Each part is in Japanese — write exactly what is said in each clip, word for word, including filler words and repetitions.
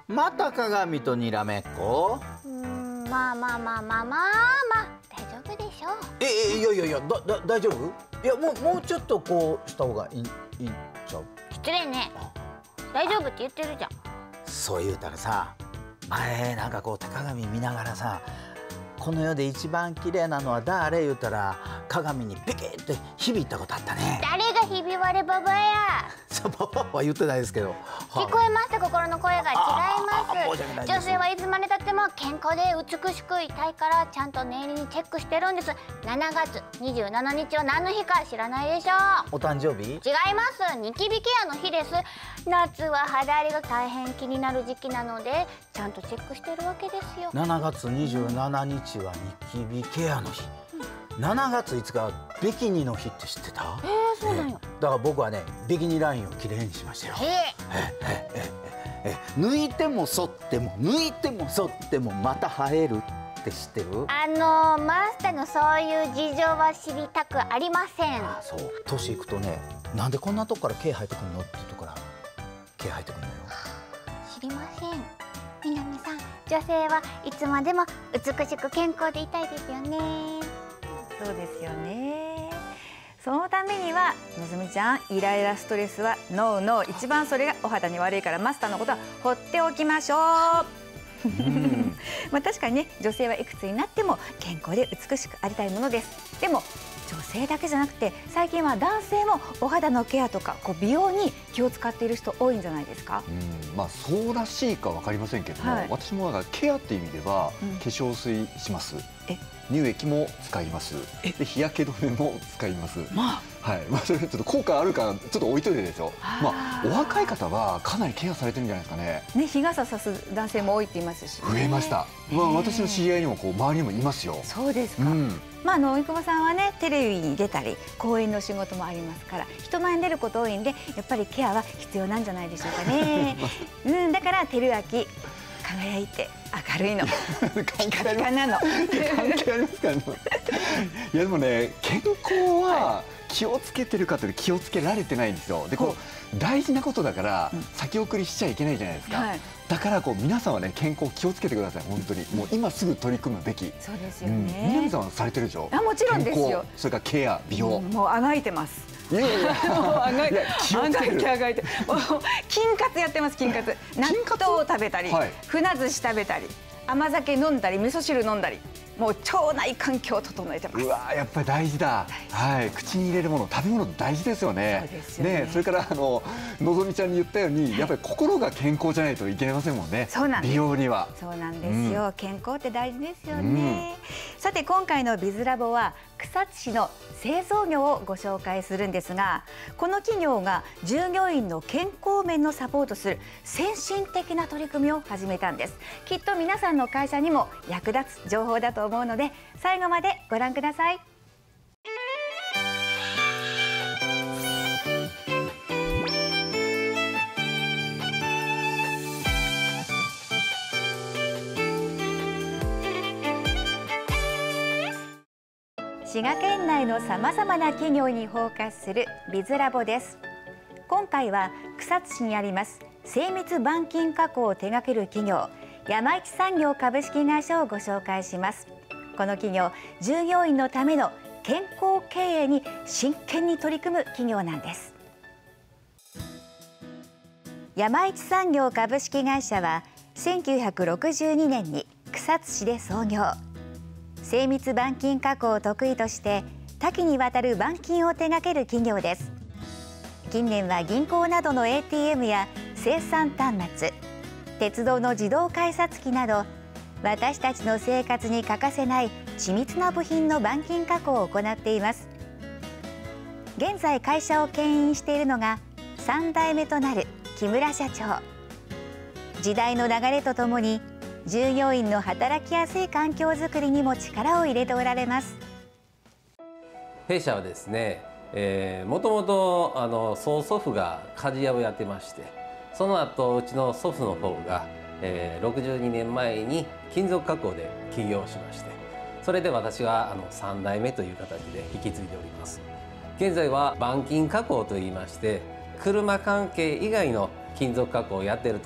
また鏡とにらめっこ？ うーん、まあまあまあまあまあまあ大丈夫でしょう。 ええ、いやいやいや、だだ大丈夫？いや、もうもうちょっとこうした方がいいいいんちゃう？ 失礼ね。大丈夫って言ってるじゃん。 そう言うたらさ、前なんかこう手鏡見ながらさ、この世で一番綺麗なのは誰言うたら鏡にビキッて響いたことあったね。 誰がひび割れババや。 そう、パパは言ってないですけど。 聞こえました、心の声が違います。女性はいつまでたっても健康で美しくいたいからちゃんと念入りにチェックしてるんです。しちがつにじゅうしちにちは何の日か知らないでしょう？ お誕生日？ 違います。ニキビケアの日です。夏は肌荒れが大変気になる時期なのでちゃんとチェックしてるわけですよ。 しちがつにじゅうしちにちはニキビケアの日。しちがついつかはビキニの日って知ってた？ えー、そうなんよ。 だから僕はね、ビキニラインをきれいにしましたよ。 ええええええ抜いても剃っても抜いても剃ってもまた生えるって知ってる？ あのー、マスターのそういう事情は知りたくありません。 あ、そう。年いくとね、なんでこんなとこから毛生えてくるのっていうとこから毛生えてくるのよ。 知りません。南さん、女性はいつまでも美しく健康でいたいですよね。 そうですよね。そのためにはのぞみちゃん、イライラストレスはノーノー、一番それがお肌に悪いからマスターのことは放っておきましょう。うんまあ確かにね、女性はいくつになっても健康で美しくありたいものです。でも女性だけじゃなくて最近は男性もお肌のケアとかこう美容に気を使っている人多いんじゃないですか？ うん、まあそうらしいかわかりませんけども、はい、私もなんかケアっていう意味では、うん、化粧水します。え乳液も使います。で日焼け止めも使います。まあ、はい、まあそれちょっと効果あるかちょっと置いといてでしょ。まあお若い方はかなりケアされてるんじゃないですかね。 ね、日傘さす男性も多いって言いますし、ね。 増えました。まあ私の知り合いにもこう周りにもいますよ。 そうですか。うん、まああの生駒さんはね、テレビに出たり講演の仕事もありますから、人前に出ること多いんで、やっぱりケアは必要なんじゃないでしょうかね。うん、だから照明輝いて明るいの関係あなの関係ありますかね。いやでもね、健康は気をつけてるかというと気をつけられてないんですよ。でこう大事なことだから先送りしちゃいけないじゃないですか、はい、だからこう皆さんはね、健康気をつけてください。本当にもう今すぐ取り組むべき。 そうですよね。 うん、南さんはされてるでしょ？ あ、もちろんですよ。 それからケア、美容、 うん、もうあがいてます。 いやいや、 あがいて気をつける。 あがいて、もう菌活やってます。菌活、納豆を食べたり、はい、船寿司食べたり、甘酒飲んだり、味噌汁飲んだり、もう腸内環境を整えてます。 うわー、やっぱり大事だ。はい、口に入れるもの、食べ物大事ですよね。 そうですよね。 ね、それからあののぞみちゃんに言ったように、やっぱり心が健康じゃないといけませんもんね。 そうなんです。 美容には。 そうなんですよ。うん、健康って大事ですよね。うん、さて今回のビズラボは草津市の製造業をご紹介するんですが、この企業が従業員の健康面のサポートする先進的な取り組みを始めたんです。きっと皆さんの会社にも役立つ情報だと思うので、最後までご覧ください。滋賀県内のさまざまな企業にフォーカスするビズラボです。今回は草津市にあります精密板金加工を手掛ける企業、山一産業株式会社をご紹介します。この企業、従業員のための健康経営に真剣に取り組む企業なんです。山一産業株式会社はせんきゅうひゃくろくじゅうにねんに草津市で創業。精密板金加工を得意として多岐にわたる板金を手掛ける企業です。近年は銀行などの エーティーエム や生産端末、鉄道の自動改札機など私たちの生活に欠かせない緻密な部品の板金加工を行っています。現在会社を牽引しているのがさんだいめとなる木村社長。時代の流れとともに従業員の働きやすい環境づくりにも力を入れておられます。 弊社はですね、えー、もともとあの曽祖父が鍛冶屋をやってまして、その後うちの祖父の方が、えー、ろくじゅうにねんまえに金属加工で起業しまして、それで私はあのさんだいめという形で引き継いでおります。現在は板金加工といいまして、車関係以外の金属加工をやっていると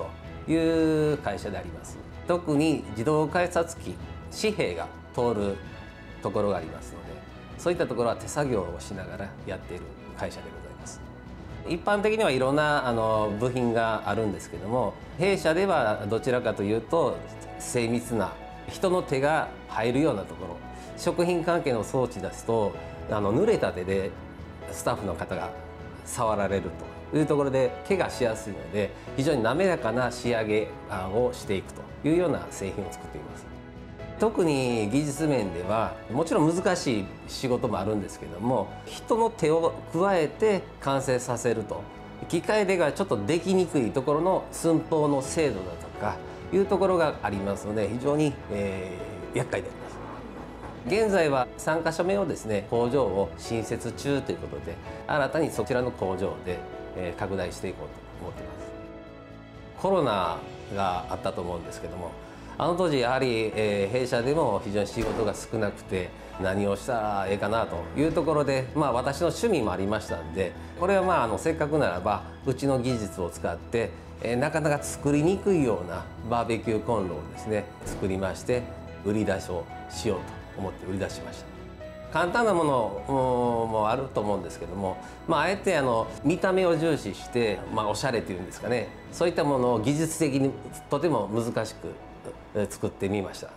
いう会社であります。特に自動改札機、紙幣が通るところがありますので、そういったところは手作業をしながらやっている会社でございます。一般的にはいろんなあの部品があるんですけども、弊社ではどちらかというと精密な人の手が入るようなところ、食品関係の装置ですとあの濡れた手でスタッフの方が触られるというところで怪我しやすいので、非常に滑らかな仕上げをしていくというような製品を作っています。特に技術面ではもちろん難しい仕事もあるんですけども、人の手を加えて完成させると、機械でがちょっとできにくいところの寸法の精度だとかいうところがありますので、非常に、えー、厄介であります。現在はさんかしょめをですね、工場を新設中ということで、新たにそちらの工場で、えー、拡大していこうと思っています。コロナがあったと思うんですけども、あの当時やはり、えー、弊社でも非常に仕事が少なくて、何をしたらええかなというところで、まあ、私の趣味もありましたんで、これはまああのせっかくならばうちの技術を使って、えー、なかなか作りにくいようなバーベキューコンロをですね作りまして、売り出しをしようと思って売り出しました。簡単なものもあると思うんですけども、まあ、あえてあの見た目を重視して、まあ、おしゃれというんですかね、そういったものを技術的にとても難しく作ってみました。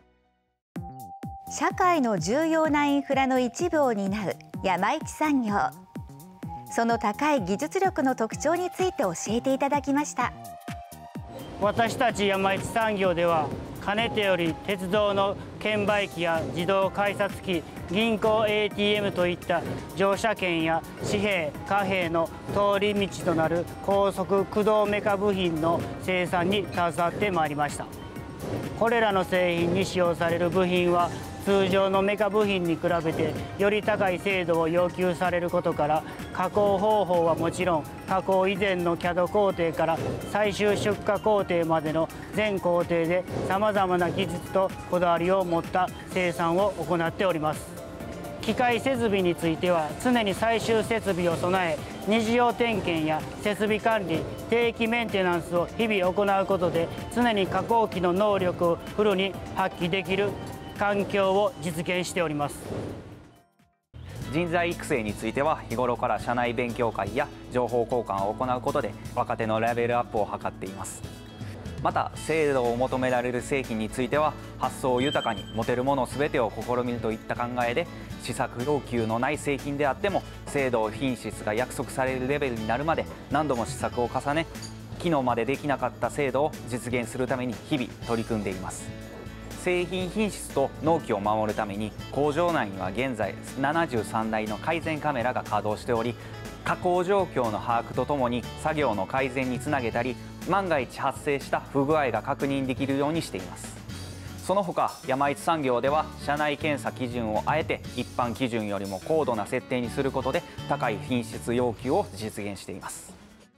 社会の重要なインフラの一部を担う山一産業。その高い技術力の特徴について教えていただきました。 私たち山一産業では、かねてより鉄道の券売機や自動改札機、銀行 エーティーエム といった乗車券や紙幣、貨幣の通り道となる高速駆動メカ部品の生産に携わってまいりました。これらの製品に使用される部品は、通常のメカ部品に比べてより高い精度を要求されることから、加工方法はもちろん、加工以前の キャド 工程から最終出荷工程までの全工程でさまざまな技術とこだわりを持った生産を行っております。機械設備については、常に最終設備を備え、日常点検や設備管理、定期メンテナンスを日々行うことで、常に加工機の能力をフルに発揮できる環境を実現しております。 人材育成については、日頃から社内勉強会や情報交換を行うことで若手のレベルアップを図っています。また、精度を求められる製品については、発想豊かに持てるもの全てを試みるといった考えで、試作要求のない製品であっても精度品質が約束されるレベルになるまで何度も試作を重ね、昨日までできなかった精度を実現するために日々取り組んでいます。製品品質と納期を守るために、工場内には現在ななじゅうさんだいの改善カメラが稼働しており、加工状況の把握とともに作業の改善につなげたり、万が一発生した不具合が確認できるようにしています。その他、山一産業では社内検査基準をあえて一般基準よりも高度な設定にすることで、高い品質要求を実現しています。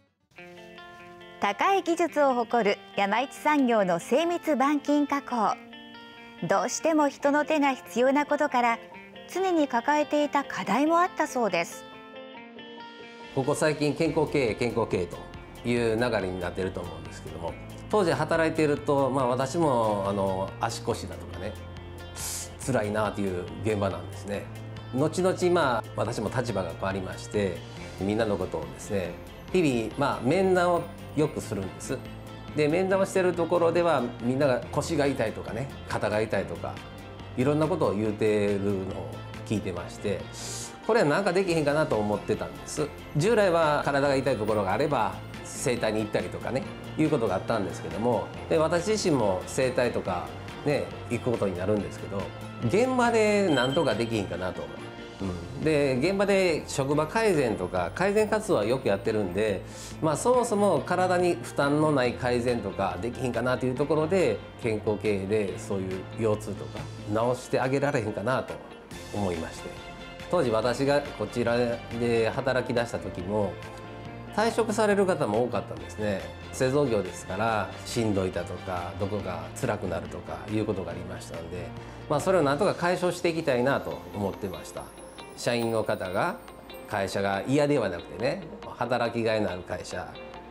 高い技術を誇る山一産業の精密板金加工。どうしても人の手が必要なことから、常に抱えていた課題もあったそうです。 ここ最近、健康経営健康経営という流れになっていると思うんですけども、当時働いていると、まあ、私もあの足腰だとかね、辛いなという現場なんですね。後々、まあ、私も立場が変わりまして、みんなのことをですね、日々、まあ、面談をよくするんです。で、面談をしているところでは、みんなが腰が痛いとかね、肩が痛いとか、いろんなことを言うてるのを聞いてまして、これは何かできへんかなと思ってたんです。従来は体が痛いところがあれば整体に行ったりとかね、いうことがあったんですけども、で私自身も整体とかね行くことになるんですけど、現場で何とかできへんかなと。うん、で現場で職場改善とか改善活動はよくやってるんで、まあ、そもそも体に負担のない改善とかできへんかなというところで、健康経営でそういう腰痛とか治してあげられへんかなと思いまして、当時私がこちらで働き出した時も退職される方も多かったんですね。製造業ですからしんどいだとかどこか辛くなるとかいうことがありましたので、まあ、それをなんとか解消していきたいなと思ってました。社員の方が会社が嫌ではなくてね、働きがいのある会社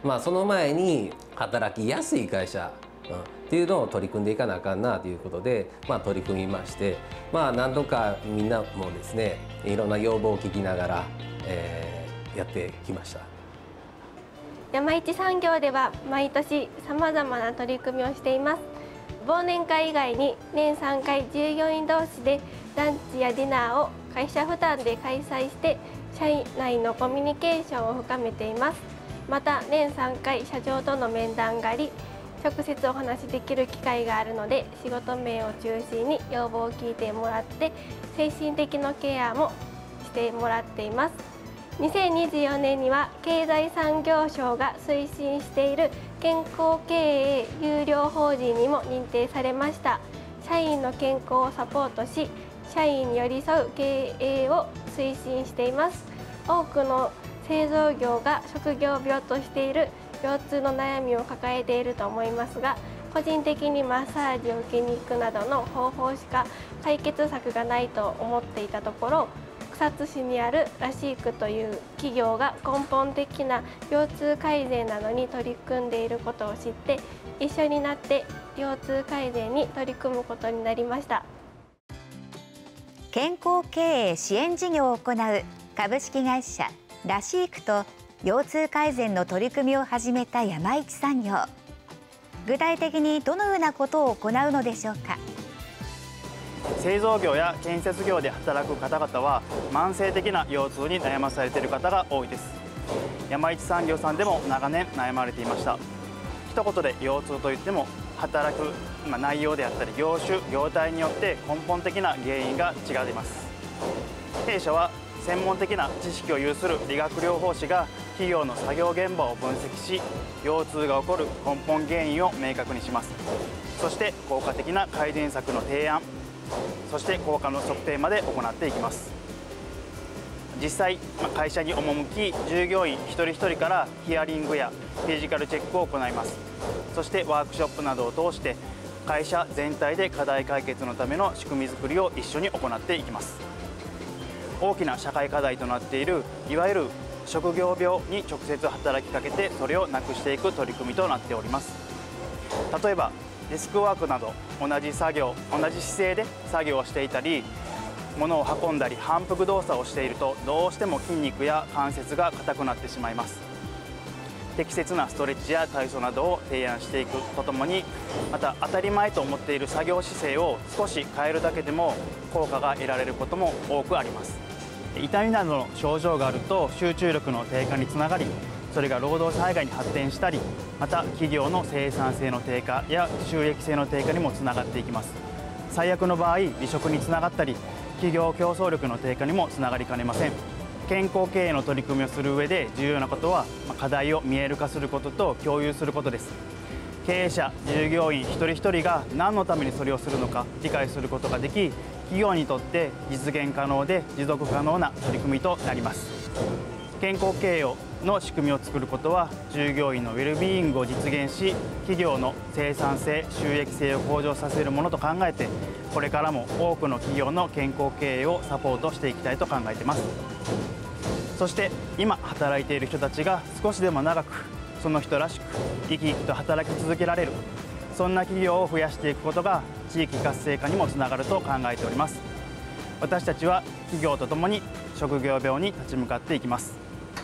まあ、その前に働きやすい会社、うん、っていうのを取り組んでいかなあかんなということで、まあ、取り組みまして、まあ、何度かみんなもですねいろんな要望を聞きながら、えー、やってきました。 山一産業では毎年さまざまな取り組みをしています。忘年会以外に年さんかい従業員同士でランチやディナーを会社負担で開催して社員内のコミュニケーションを深めています。また年さんかい社長との面談があり、直接お話しできる機会があるので仕事面を中心に要望を聞いてもらって精神的なケアもしてもらっています。にせんにじゅうよねんには経済産業省が推進している健康経営優良法人にも認定されました。社員の健康をサポートし、社員に寄り添う経営を推進しています。多くの製造業が職業病としている腰痛の悩みを抱えていると思いますが、個人的にマッサージを受けに行くなどの方法しか解決策がないと思っていたところ、草津市にあるらしいくという企業が根本的な腰痛改善などに取り組んでいることを知って、一緒になって腰痛改善に取り組むことになりました。 健康経営支援事業を行う株式会社らしいくと腰痛改善の取り組みを始めた山一産業。具体的にどのようなことを行うのでしょうか。 製造業や建設業で働く方々は慢性的な腰痛に悩まされている方が多いです。山一産業さんでも長年悩まれていました。一言で腰痛といっても働く内容であったり業種業態によって根本的な原因が違います。弊社は専門的な知識を有する理学療法士が企業の作業現場を分析し、腰痛が起こる根本原因を明確にします。そして効果的な改善策の提案、そして効果の測定まで行っていきます。実際会社に赴き、従業員一人一人からヒアリングやフィジカルチェックを行います。そしてワークショップなどを通して会社全体で課題解決のための仕組み作りを一緒に行っていきます。大きな社会課題となっているいわゆる職業病に直接働きかけてそれをなくしていく取り組みとなっております。例えばデスクワークなど同じ作業同じ姿勢で作業をしていたり、物を運んだり反復動作をしているとどうしても筋肉や関節が硬くなってしまいます。適切なストレッチや体操などを提案していくとともに、また当たり前と思っている作業姿勢を少し変えるだけでも効果が得られることも多くあります。痛みなどの症状があると集中力の低下につながり、それが労働災害に発展したり、また企業の生産性の低下や収益性の低下にもつながっていきます。最悪の場合離職につながったり、企業競争力の低下にもつながりかねません。健康経営の取り組みをする上で重要なことは、課題を見える化することと共有することです。経営者従業員一人一人が何のためにそれをするのか理解することができ、企業にとって実現可能で持続可能な取り組みとなります。健康経営の仕組みを作ることは従業員のウェルビーイングを実現し、企業の生産性収益性を向上させるものと考えて、これからも多くの企業の健康経営をサポートしていきたいと考えています。そして今働いている人たちが少しでも長くその人らしく生き生きと働き続けられる、そんな企業を増やしていくことが地域活性化にもつながると考えております。私たちは企業とともに職業病に立ち向かっていきます。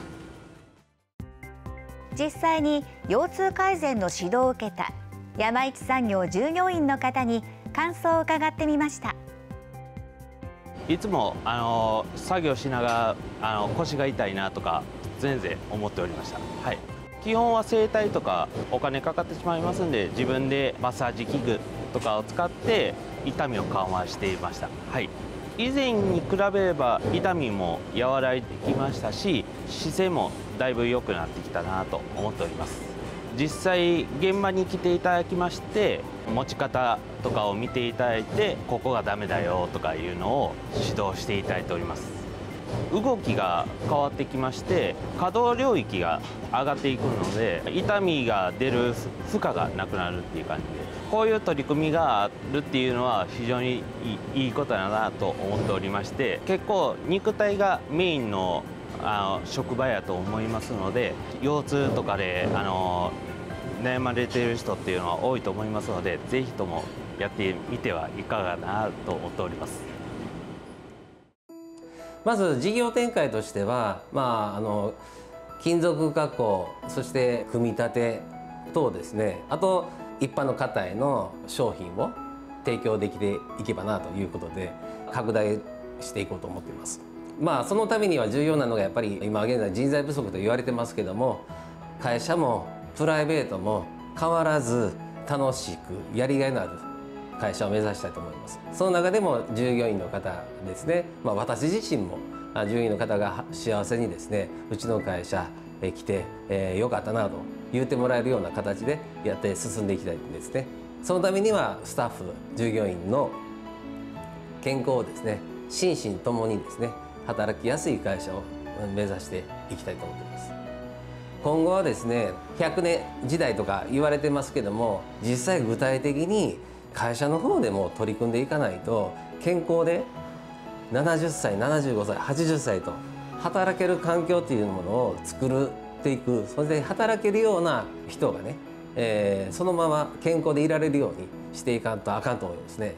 実際に腰痛改善の指導を受けた山一産業従業員の方に感想を伺ってみました。 いつもあの作業しながらあの腰が痛いなとか全然思っておりました。はい、基本は整体とかお金かかってしまいますんで、自分でマッサージ器具とかを使って痛みを緩和していました。はい、以前に比べれば痛みも和らいできましたし、姿勢もだいぶ良くなってきたなと思っております。実際現場に来ていただきまして、持ち方とかを見ていただいて、ここがダメだよとかいうのを指導していただいております。動きが変わってきまして、可動領域が上がっていくので、痛みが出る負荷がなくなるっていう感じで、こういう取り組みがあるっていうのは非常にいいことだなと思っておりまして、結構肉体がメインのあの職場やと思いますので、腰痛とかであの悩まれている人っていうのは多いと思いますので、ぜひともやってみてはいかがなと思っております。 まず事業展開としては、まあ、あの金属加工、そして組み立て等ですね、あと一般の方への商品を提供できていけばなということで拡大していこうと思っています。まあそのためには重要なのがやっぱり今現在人材不足と言われてますけども、会社もプライベートも変わらず楽しくやりがいのある会社を目指したいと思います。その中でも従業員の方ですね、まあ、私自身も従業員の方が幸せにですね、うちの会社へ来て、えー、よかったなと言ってもらえるような形でやって進んでいきたいんですね。そのためにはスタッフ従業員の健康をですね、心身ともにですね働きやすい会社を目指していきたいと思っています。今後はですね、ひゃくねん時代とか言われてますけども、実際具体的に会社の方でも取り組んでいかないと、健康でななじゅっさい、ななじゅうごさい、はちじゅっさいと働ける環境というものを作っていく、それで働けるような人がね、えー、そのまま健康でいられるようにしていかんとあかんと思いますね。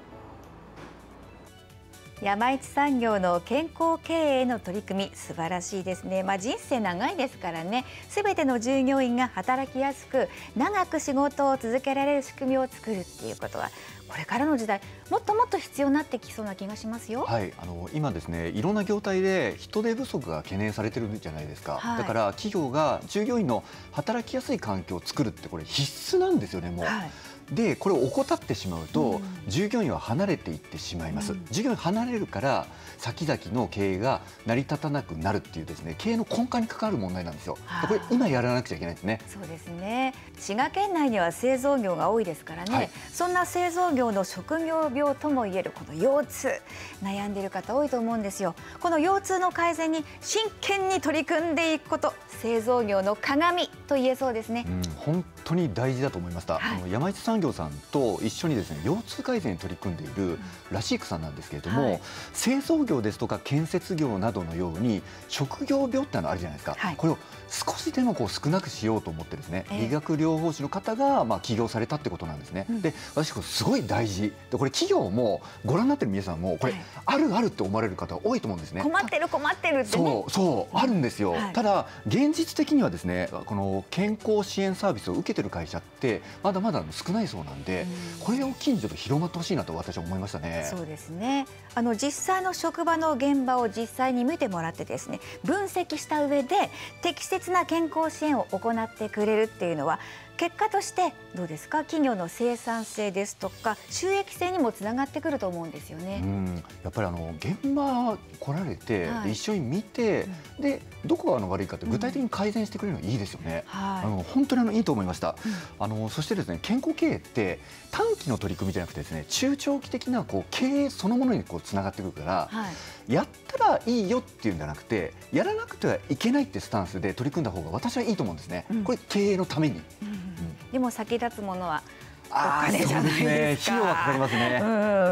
山一産業の健康経営の取り組み、素晴らしいですね。まあ、人生長いですからね、すべての従業員が働きやすく長く仕事を続けられる仕組みを作るっていうことは、これからの時代もっともっと必要になってきそうな気がしますよ。 はい、あの今ですね、いろんな業態で人手不足が懸念されてるじゃないですか、はい、だから企業が従業員の働きやすい環境を作るってこれ必須なんですよね、もう。はい、でこれを怠ってしまうと、うん、従業員は離れていってしまいます、うん、従業員離れるから先々の経営が成り立たなくなるっていうですね、経営の根幹に関わる問題なんですよ。これ今やらなくちゃいけないですね。 そうですね。滋賀県内には製造業が多いですからね、はい、そんな製造業の職業病ともいえるこの腰痛、悩んでいる方多いと思うんですよ。この腰痛の改善に真剣に取り組んでいくこと、製造業の鏡と言えそうですね。 うん、本当に大事だと思いました。はい、あの山一産業さんと一緒にですね、腰痛改善に取り組んでいるらしいくさんなんですけれども、はい、製造業ですとか建設業などのように職業病ってのあるじゃないですか、はい、これを少しでもこう少なくしようと思ってですね、えー、理学療法士の方がまあ起業されたってことなんですね。うん、で私これすごい大事で、これ企業もご覧になってる皆さんもこれ、はい、あるあるって思われる方多いと思うんですね。 困ってる困ってるってね。 そうそうあるんですよ。はい、ただ現実的にはですね、この健康支援サービスを受けてる会社ってまだまだ少ないそうなんで、うん、これを機にちょっと広まってほしいなと私は思いましたね。 そうですね。あの実際の職場の現場を実際に見てもらってですね、分析した上で適切な健康支援を行ってくれるっていうのは、結果としてどうですか、企業の生産性ですとか収益性にもつながってくると思うんですよね。 うん、やっぱりあの現場来られて、はい、一緒に見て、うん、でどこがあの悪いかって具体的に改善してくれるのはいいですよね。うん、あの本当にあのいいと思いました。うん、あのそしてですね、健康経営って短期の取り組みじゃなくてですね、中長期的なこう経営そのものにこうつながってくるから、はい、やったらいいよっていうんじゃなくて、やらなくてはいけないってスタンスで取り組んだ方が私はいいと思うんですね。うん、これ経営のために。うん、 でも先立つものはお金じゃないですか。 費用はかかりますね。 うん、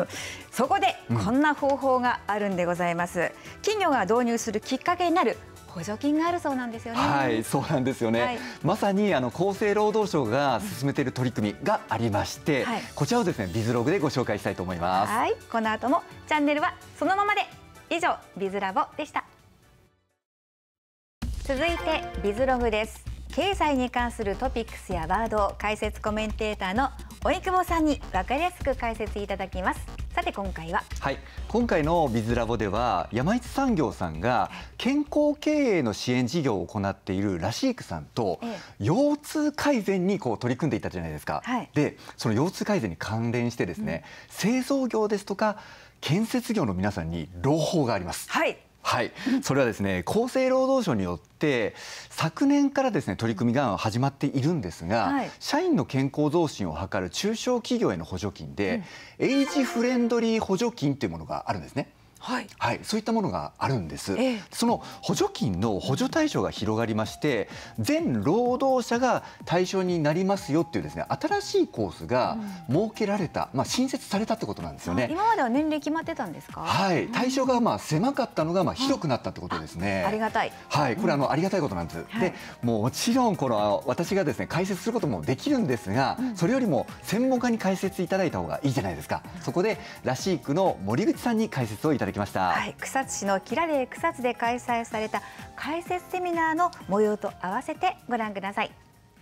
そこでこんな方法があるんでございます。うん、企業が導入するきっかけになる補助金があるそうなんですよね。 はい、そうなんですよね。はい、まさにあの厚生労働省が進めている取り組みがありまして、はい、こちらをですねビズログでご紹介したいと思います。 はい、この後もチャンネルはそのままで。以上ビズラボでした。続いてビズログです。経済に関するトピックスやワードを解説コメンテーターの及久保さんに分かりやすく解説いただきます。さて今回は、 はい、今回のビズラボでは山一産業さんが健康経営の支援事業を行っているらしいくさんと、ええ、腰痛改善にこう取り組んでいたじゃないですか。はい、でその腰痛改善に関連してですね、うん、製造業ですとか建設業の皆さんに朗報があります。 はいはい、それはですね、厚生労働省によって昨年からですね取り組みが始まっているんですが、はい、社員の健康増進を図る中小企業への補助金で、うん、エイジフレンドリー補助金というものがあるんですね。 はい、はい、そういったものがあるんです、 ええ、 その補助金の補助対象が広がりまして全労働者が対象になりますよっていうですね新しいコースが設けられた、うん、まあ、新設されたってことなんですよね。 今までは年齢決まってたんですか？ はい、対象がまあ狭かったのがまあ広くなったってことですね。 ありがたい。 はい、これあのありがたいことなんです、うん、でもうもちろんこの私がですね解説することもできるんですが、うん、それよりも専門家に解説いただいた方がいいじゃないですか。そこでらしい区の森口さんに解説をいただきました。 はい、草津市のキラレイ草津で開催された解説セミナーの模様と合わせてご覧ください。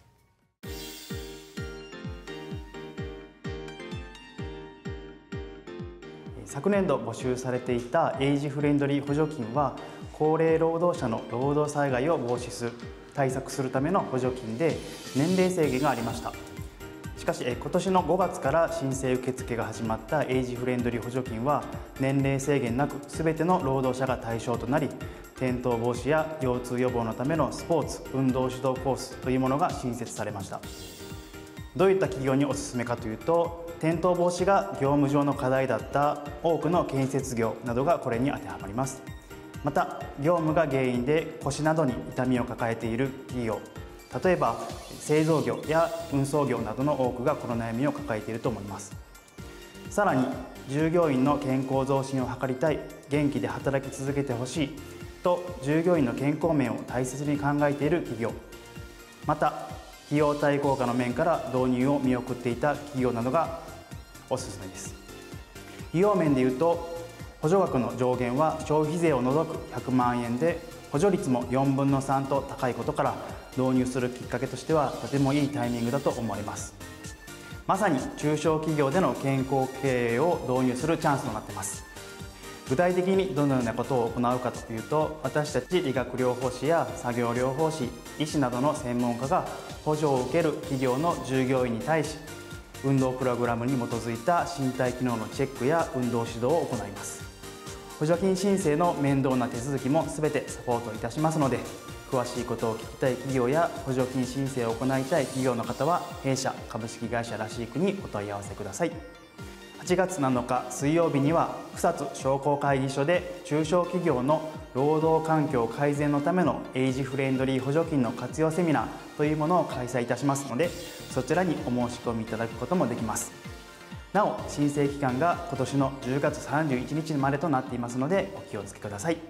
昨年度募集されていたエイジフレンドリー補助金は高齢労働者の労働災害を防止する対策するための補助金で年齢制限がありました。しかし今年のごがつから申請受付が始まったエイジフレンドリー補助金は年齢制限なく全ての労働者が対象となり、転倒防止や腰痛予防のためのスポーツ運動指導コースというものが新設されました。どういった企業におすすめかというと、転倒防止が業務上の課題だった多くの建設業などがこれに当てはまります。また業務が原因で腰などに痛みを抱えている企業、例えば製造業や運送業などの多くがこの悩みを抱えていると思います。さらに従業員の健康増進を図りたい、元気で働き続けてほしいと従業員の健康面を大切に考えている企業、また費用対効果の面から導入を見送っていた企業などがおすすめです。費用面でいうと補助額の上限は消費税を除くひゃくまんえんで、補助率もよんぶんのさんと高いことから導入するきっかけとしてはとてもいいタイミングだと思われます。まさに中小企業での健康経営を導入するチャンスとなっています。具体的にどのようなことを行うかというと、私たち理学療法士や作業療法士、医師などの専門家が補助を受ける企業の従業員に対し、運動プログラムに基づいた身体機能のチェックや運動指導を行います。補助金申請の面倒な手続きもすべてサポートいたしますので、詳しいことを聞きたい企業や補助金申請を行いたい企業の方は弊社株式会社らしい区にお問い合わせください。はちがつなのか水曜日には草津商工会議所で中小企業の労働環境改善のためのエイジフレンドリー補助金の活用セミナーというものを開催いたしますので、そちらにお申し込みいただくこともできます。なお申請期間が今年のじゅうがつさんじゅういちにちまでとなっていますのでお気をつけください。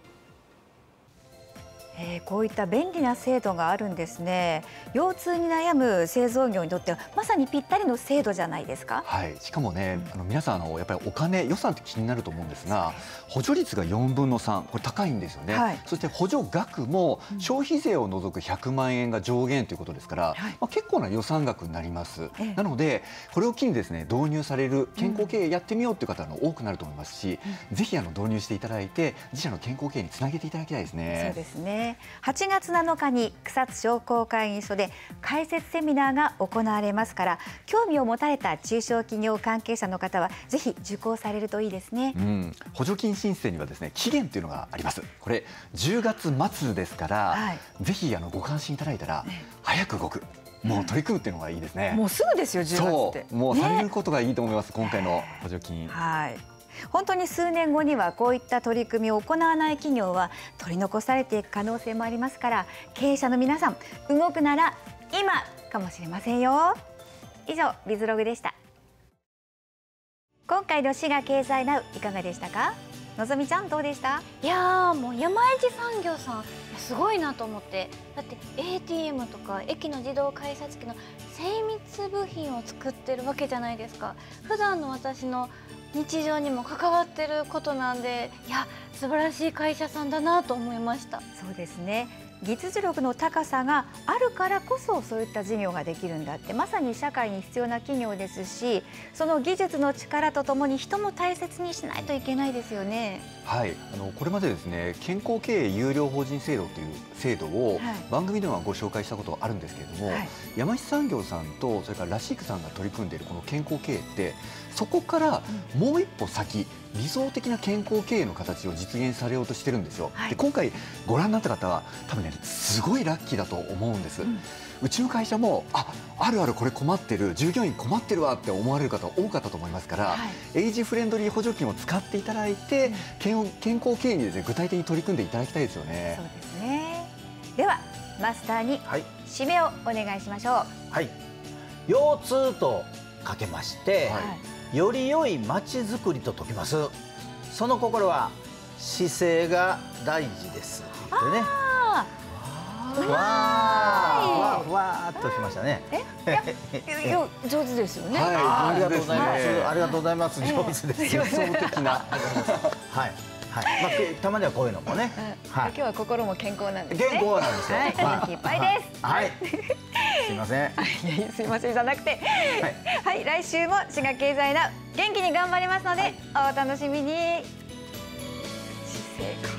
えー、こういった便利な制度があるんですね。腰痛に悩む製造業にとってはまさにぴったりの制度じゃないですか。 はい、しかもね、うん、あの皆さんあのやっぱりお金予算って気になると思うんですが、補助率がよんぶんのさん、これ高いんですよね、はい、そして補助額も消費税を除くひゃくまんえんが上限ということですから、はい、まあ、結構な予算額になります、ええ、なのでこれを機にですね導入される健康経営やってみようという方の多くなると思いますし、うん、ぜひあの導入していただいて自社の健康経営につなげていただきたいですね。 そうですね。はちがつなのかに草津商工会議所で解説セミナーが行われますから、興味を持たれた中小企業関係者の方はぜひ受講されるといいですね、 うん、補助金申請にはですね期限というのがあります。これじゅうがつまつですから、はい、ぜひあのご関心いただいたら早く動く、もう取り組むっていうのがいいですね。 もうすぐですよ、じゅうがつって。 そう、もうされることがいいと思います、ね、今回の補助金。 はい、本当に数年後にはこういった取り組みを行わない企業は取り残されていく可能性もありますから、経営者の皆さん動くなら今かもしれませんよ。以上ビズログでした。今回の滋賀経済ナウいかがでしたか。のぞみちゃんどうでした？ いやー、もう山一産業さんすごいなと思って、だって エーティーエム とか駅の自動改札機の精密部品を作ってるわけじゃないですか。普段の私の日常にも関わってることなんで、いや素晴らしい会社さんだなと思いました。 そうですね。技術力の高さがあるからこそそういった事業ができるんだって、まさに社会に必要な企業ですし、その技術の力とともに人も大切にしないといけないですよね。 はい、あのこれまでですね健康経営有料法人制度という制度を番組ではご紹介したことがあるんですけれども、はい、山一産業さんとそれかららしいくさんが取り組んでいるこの健康経営って、そこからもう一歩先、 理想的な健康経営の形を実現されようとしてるんですよ。はい、で今回ご覧になった方は多分ねすごいラッキーだと思うんです。うん、うちの会社もああるあるこれ困ってる従業員困ってるわって思われる方多かったと思いますから、はい、エイジフレンドリー補助金を使っていただいて、うん、健, 健康経営にですね具体的に取り組んでいただきたいですよね。 そうですね。ではマスターに締めをお願いしましょう。 はい、腰痛とかけまして、はい、より良い街づくりと解きます。その心は姿勢が大事ですってね。わーわわーっとしましたね。 え、いや上手ですよね。 はい、ありがとうございます。ありがとうございます。上手です。 理想的な。 はい。はい、まあ、たまにはこういうのもね。 はい、今日は心も健康なんですね。 健康なんですよ。 元気いっぱいです。 はい。すみません。 すみませんじゃなくて。はい、来週も滋賀経済な元気に頑張りますので、お楽しみに。姿勢